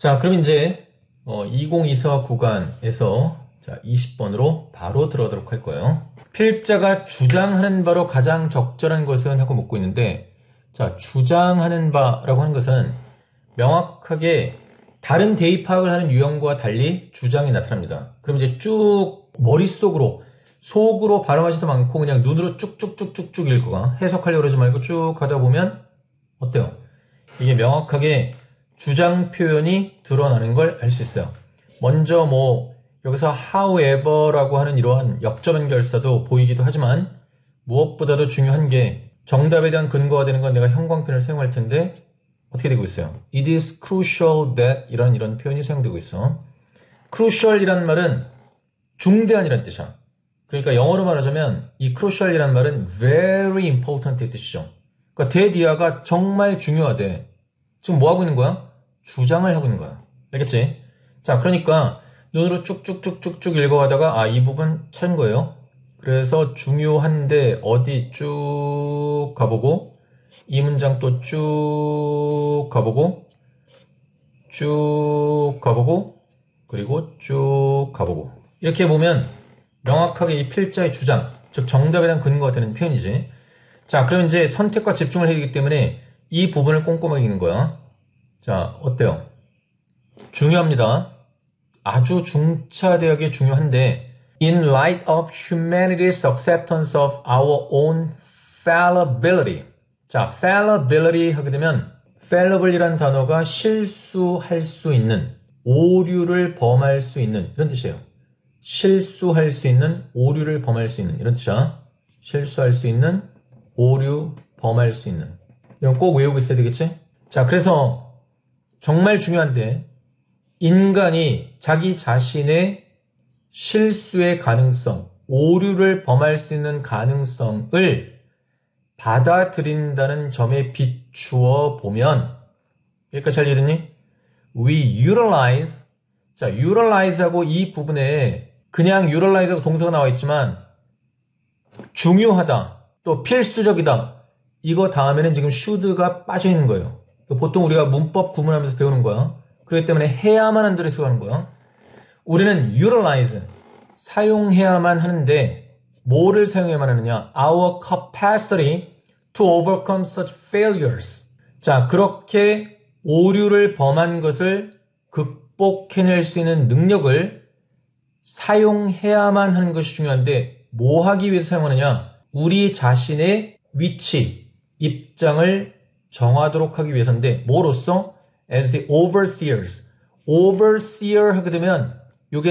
자, 그럼 이제 2024 구간에서 자, 20번으로 바로 들어가도록 할 거예요. 필자가 주장하는 바로 가장 적절한 것은 하고 묻고 있는데, 자, 주장하는 바라고 하는 것은 명확하게 다른 대입 파악을 하는 유형과 달리 주장이 나타납니다. 그럼 이제 쭉 머릿속으로 속으로 발음하지도 않고 그냥 눈으로 쭉쭉쭉쭉쭉 읽어가 해석하려고 그러지 말고 쭉 가다 보면 어때요? 이게 명확하게 주장 표현이 드러나는 걸 알 수 있어요. 먼저 여기서 however라고 하는 이러한 역점 연결사도 보이기도 하지만 무엇보다도 중요한 게 정답에 대한 근거가 되는 건 내가 형광펜을 사용할 텐데 어떻게 되고 있어요? It is crucial that 이런 표현이 사용되고 있어. crucial이란 말은 중대한이란 뜻이야. 그러니까 영어로 말하자면 이 crucial이란 말은 very important의 뜻이죠. 그러니까 대디아가 정말 중요하대. 지금 뭐 하고 있는 거야? 주장을 하고 있는 거야. 알겠지? 자, 그러니까 눈으로 쭉쭉쭉쭉쭉 읽어가다가 이 부분 찾은 거예요. 그래서 중요한데 어디 쭉 가보고 이 문장 또 쭉 가보고 쭉 가보고 그리고 쭉 가보고 이렇게 보면 명확하게 이 필자의 주장, 즉 정답에 대한 근거가 되는 표현이지. 자, 그럼 이제 선택과 집중을 해야 되기 때문에 이 부분을 꼼꼼하게 읽는 거야. 자, 어때요? 중요합니다. 아주 중차대하게 중요한데 In light of humanity's acceptance of our own fallibility. 자, fallibility 하게 되면 fallible이란 단어가 실수할 수 있는, 오류를 범할 수 있는 이런 뜻이에요. 실수할 수 있는, 오류를 범할 수 있는 이런 뜻이야. 실수할 수 있는, 오류, 범할 수 있는. 이건 꼭 외우고 있어야 되겠지? 자, 그래서 정말 중요한데 인간이 자기 자신의 실수의 가능성, 오류를 범할 수 있는 가능성을 받아들인다는 점에 비추어 보면 여기까지 잘 이해했니? We utilize. 자, utilize하고 이 부분에 그냥 utilize하고 동사가 나와 있지만 중요하다, 또 필수적이다, 이거 다음에는 지금 should가 빠져 있는 거예요. 보통 우리가 문법 구문하면서 배우는 거야. 그렇기 때문에 해야만 한다고 해서 하는 거야. 우리는 utilize, 사용해야만 하는데 뭐를 사용해야만 하느냐? Our capacity to overcome such failures. 자, 그렇게 오류를 범한 것을 극복해낼 수 있는 능력을 사용해야만 하는 것이 중요한데 뭐 하기 위해서 사용하느냐? 우리 자신의 위치, 입장을 정하도록 하기 위해서인데 뭐로써? As the overseers. overseer 하게 되면 이게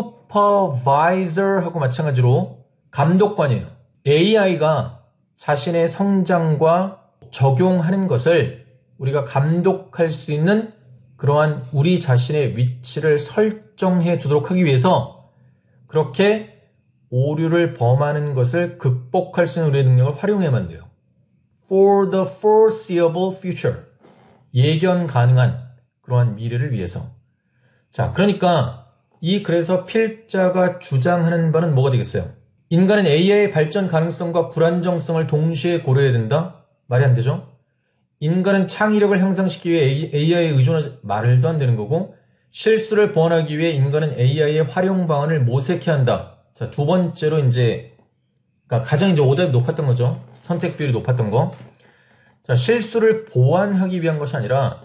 supervisor하고 마찬가지로 감독관이에요. AI가 자신의 성장과 적용하는 것을 우리가 감독할 수 있는 그러한 우리 자신의 위치를 설정해 두도록 하기 위해서 그렇게 오류를 범하는 것을 극복할 수 있는 우리의 능력을 활용해야만 돼요. For the foreseeable future. 예견 가능한 그러한 미래를 위해서. 자, 그러니까 그래서 필자가 주장하는 바는 뭐가 되겠어요? 인간은 AI의 발전 가능성과 불안정성을 동시에 고려해야 된다? 말이 안 되죠? 인간은 창의력을 향상시키기 위해 AI에 의존하지 말도 안 되는 거고 실수를 보완하기 위해 인간은 AI의 활용 방안을 모색해야 한다. 자, 두 번째로 그러니까 가장 오답이 높았던 거죠. 선택 비율이 높았던 거. 자, 실수를 보완하기 위한 것이 아니라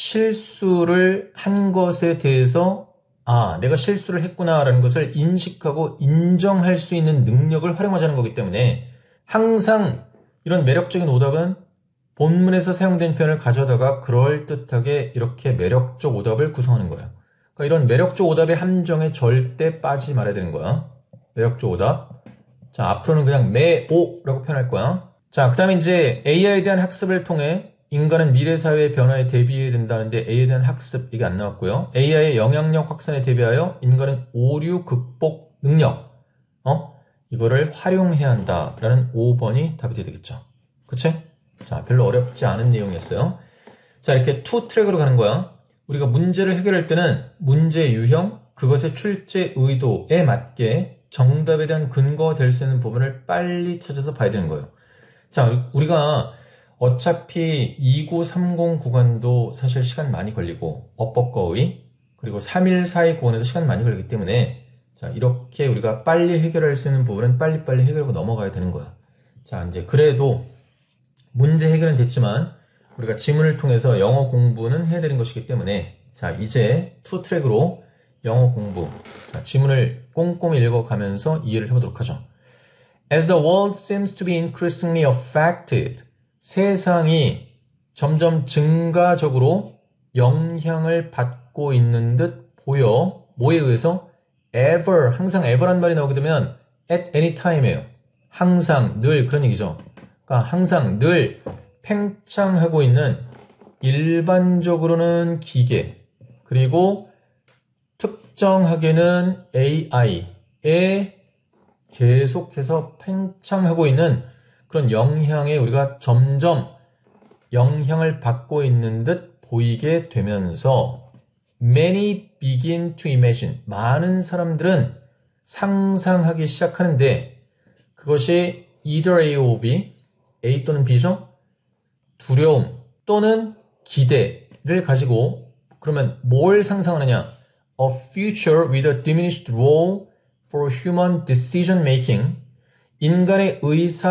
실수를 한 것에 대해서 내가 실수를 했구나라는 것을 인식하고 인정할 수 있는 능력을 활용하자는 거기 때문에 항상 이런 매력적인 오답은 본문에서 사용된 표현을 가져다가 그럴듯하게 이렇게 매력적 오답을 구성하는 거예요. 그러니까 이런 매력적 오답의 함정에 절대 빠지지 말아야 되는 거야. 매력적 오답. 자, 앞으로는 그냥 매오라고 표현할 거야. 자, 그 다음에 이제 AI에 대한 학습을 통해 인간은 미래 사회의 변화에 대비해야 된다는데 A에 대한 학습 이게 안 나왔고요. AI의 영향력 확산에 대비하여 인간은 오류 극복 능력 이거를 활용해야 한다라는 5번이 답이 되겠죠. 그치? 자, 별로 어렵지 않은 내용이었어요. 자, 이렇게 투 트랙으로 가는 거야. 우리가 문제를 해결할 때는 문제 유형, 그것의 출제 의도에 맞게 정답에 대한 근거가 될 수 있는 부분을 빨리 찾아서 봐야 되는 거예요. 자, 우리가 어차피 2930 구간도 사실 시간 많이 걸리고 어법과 어휘 그리고 314의 구간에도 시간 많이 걸리기 때문에 자 이렇게 우리가 빨리 해결할 수 있는 부분은 빨리빨리 해결하고 넘어가야 되는 거야. 자 이제 그래도 문제 해결은 됐지만 우리가 지문을 통해서 영어 공부는 해드린 것이기 때문에 자 이제 투 트랙으로 영어 공부 자 지문을 꼼꼼히 읽어가면서 이해를 해보도록 하죠. As the world seems to be increasingly affected 세상이 점점 증가적으로 영향을 받고 있는 듯 보여. 뭐에 의해서? ever, 항상 ever란 말이 나오게 되면 at any time예요. 항상, 늘 그런 얘기죠. 그러니까 항상 늘 팽창하고 있는 일반적으로는 기계 그리고 특정하게는 AI에 계속해서 팽창하고 있는 그런 영향에 우리가 점점 영향을 받고 있는 듯 보이게 되면서 many begin to imagine 많은 사람들은 상상하기 시작하는데 그것이 either A or B, A 또는 B죠? 두려움 또는 기대를 가지고 그러면 뭘 상상하느냐? A future with a diminished role for human decision making 인간의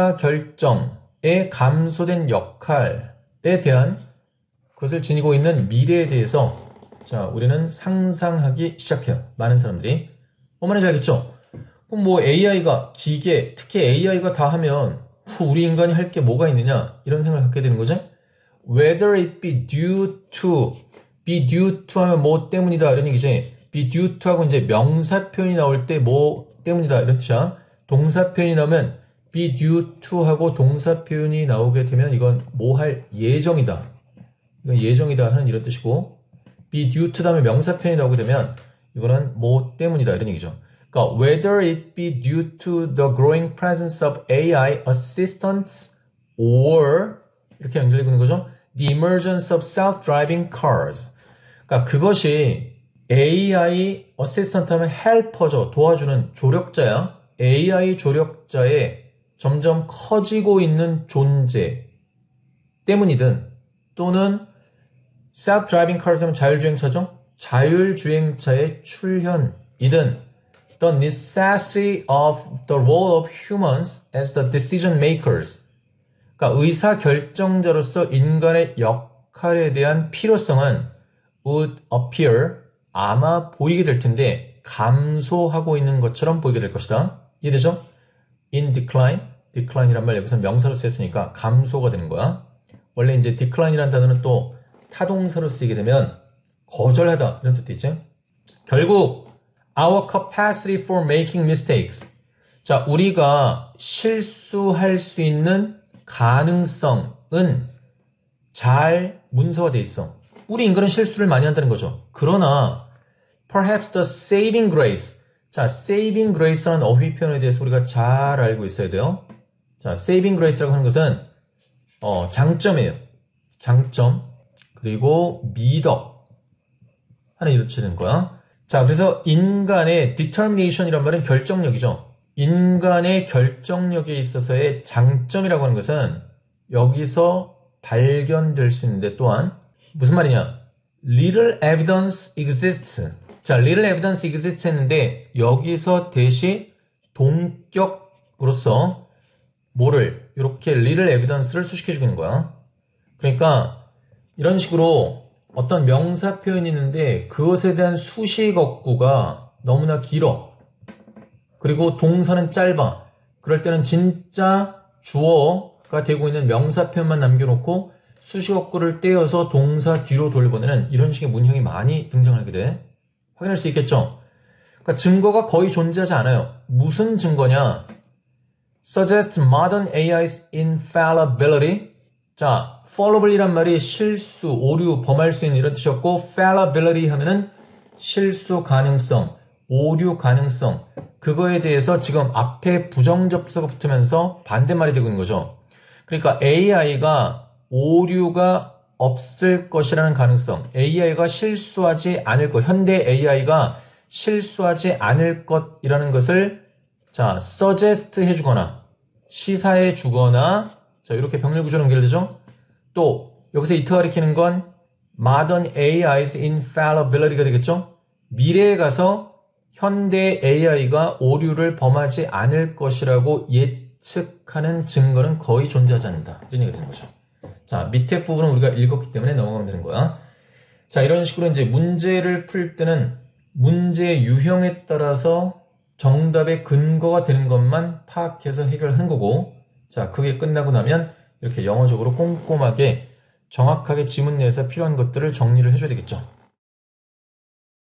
의사결정에 감소된 역할에 대한 그것을 지니고 있는 미래에 대해서 자 우리는 상상하기 시작해요. 많은 사람들이. 뭔 말인지 알겠죠? 그럼 뭐 AI가 기계, 특히 AI가 다 하면 우리 인간이 할 게 뭐가 있느냐 이런 생각을 갖게 되는 거죠. Whether it be due to 하면 뭐 때문이다 이런 얘기지. be due to 하고 이제 명사 표현이 나올 때 뭐 때문이다 이런 뜻이야. 동사 표현이 나오면 be due to 하고 동사 표현이 나오게 되면 이건 뭐 할 예정이다. 이건 예정이다 하는 이런 뜻이고 be due to 다음에 명사 표현이 나오게 되면 이거는 뭐 때문이다 이런 얘기죠. 그러니까 whether it be due to the growing presence of AI assistants or 이렇게 연결되고 있는 거죠. the emergence of self-driving cars. 그러니까 그것이 AI 어시스턴트 하면 헬퍼죠. 도와주는 조력자야. AI 조력자의 점점 커지고 있는 존재 때문이든 또는 self-driving cars 하면 자율주행차죠. 자율주행차의 출현이든 the necessity of the role of humans as the decision makers. 그러니까 의사결정자로서 인간의 역할에 대한 필요성은 would appear 아마 보이게 될 텐데 감소하고 있는 것처럼 보이게 될 것이다. 이해되죠? in decline이란 말 여기서 명사로 쓰였으니까 감소가 되는 거야. 원래 이제 decline이라는 단어는 또 타동사로 쓰이게 되면 거절하다 이런 뜻도 있죠. 결국 our capacity for making mistakes. 자, 우리가 실수할 수 있는 가능성은 잘 문서화돼 있어. 우리 인간은 실수를 많이 한다는 거죠. 그러나 perhaps the saving grace. 자, saving grace라는 어휘 표현에 대해서 우리가 잘 알고 있어야 돼요. 자, saving grace라고 하는 것은 장점이에요. 장점 그리고 미덕 하는 이런 뜻이 되는 거야. 자, 그래서 인간의 determination이란 말은 결정력이죠. 인간의 결정력에 있어서의 장점이라고 하는 것은 여기서 발견될 수 있는데 또한 무슨 말이냐? little evidence exists. 자, little evidence exists 했는데 여기서 대시 동격으로서 뭐를 이렇게 little evidence를 수식해 주는 거야. 그러니까 이런 식으로 어떤 명사 표현이 있는데 그것에 대한 수식어구가 너무나 길어. 그리고 동사는 짧아. 그럴 때는 진짜 주어가 되고 있는 명사 표현만 남겨놓고 수식어구를 떼어서 동사 뒤로 돌려보내는 이런 식의 문형이 많이 등장하게 돼. 확인할 수 있겠죠? 그러니까 증거가 거의 존재하지 않아요. 무슨 증거냐? Suggest modern AI's infallibility. 자, fallible이란 말이 실수, 오류, 범할 수 있는 이런 뜻이었고 fallibility 하면은 실수 가능성, 오류 가능성 그거에 대해서 지금 앞에 부정접수가 붙으면서 반대말이 되고 있는 거죠. 그러니까 AI가 오류가 없을 것이라는 가능성, AI가 실수하지 않을 것, 현대 AI가 실수하지 않을 것이라는 것을 자, suggest 해주거나 시사해 주거나 자, 이렇게 병렬 구조로 연결되죠. 또 여기서 이트가 가리키는 건 modern AI's infallibility가 되겠죠? 미래에 가서 현대 AI가 오류를 범하지 않을 것이라고 예측하는 증거는 거의 존재하지 않는다. 이런 얘기가 되는 거죠. 자, 밑에 부분은 우리가 읽었기 때문에 넘어가면 되는 거야. 자, 이런 식으로 이제 문제를 풀 때는 문제의 유형에 따라서 정답의 근거가 되는 것만 파악해서 해결하는 거고, 자, 그게 끝나고 나면 이렇게 영어적으로 꼼꼼하게 정확하게 지문 내에서 필요한 것들을 정리를 해줘야 되겠죠.